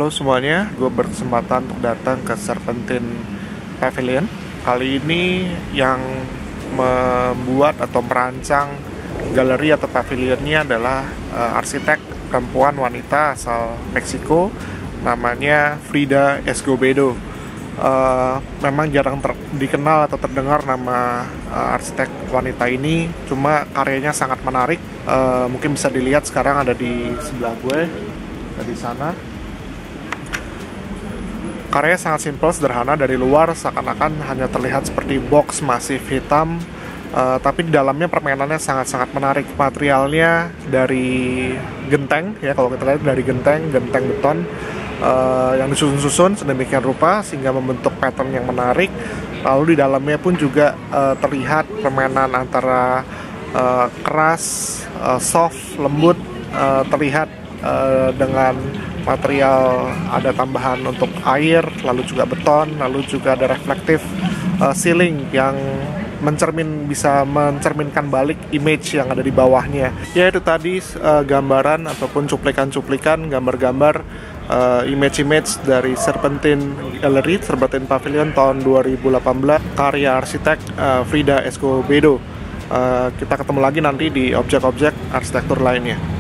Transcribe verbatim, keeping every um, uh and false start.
Halo semuanya, gue berkesempatan untuk datang ke Serpentine Pavilion. Kali ini yang membuat atau merancang galeri atau pavilionnya adalah uh, arsitek perempuan wanita asal Meksiko, namanya Frida Escobedo. Uh, memang jarang ter- dikenal atau terdengar nama uh, arsitek wanita ini, cuma karyanya sangat menarik. Uh, mungkin bisa dilihat sekarang ada di sebelah gue, di sana. Karyanya sangat simpel, sederhana. Dari luar seakan-akan hanya terlihat seperti box masif hitam, uh, tapi di dalamnya permainannya sangat-sangat menarik. Materialnya dari genteng, ya kalau kita lihat dari genteng, genteng beton uh, yang disusun-susun sedemikian rupa sehingga membentuk pattern yang menarik. Lalu di dalamnya pun juga uh, terlihat permainan antara uh, keras, uh, soft, lembut, uh, terlihat uh, dengan material, ada tambahan untuk air, lalu juga beton, lalu juga ada reflektif uh, ceiling yang mencermin bisa mencerminkan balik image yang ada di bawahnya. Ya itu tadi uh, gambaran ataupun cuplikan-cuplikan gambar-gambar uh, image-image dari Serpentine Gallery, Serpentine Pavilion tahun dua ribu delapan belas, karya arsitek uh, Frida Escobedo. Uh, kita ketemu lagi nanti di objek-objek arsitektur lainnya.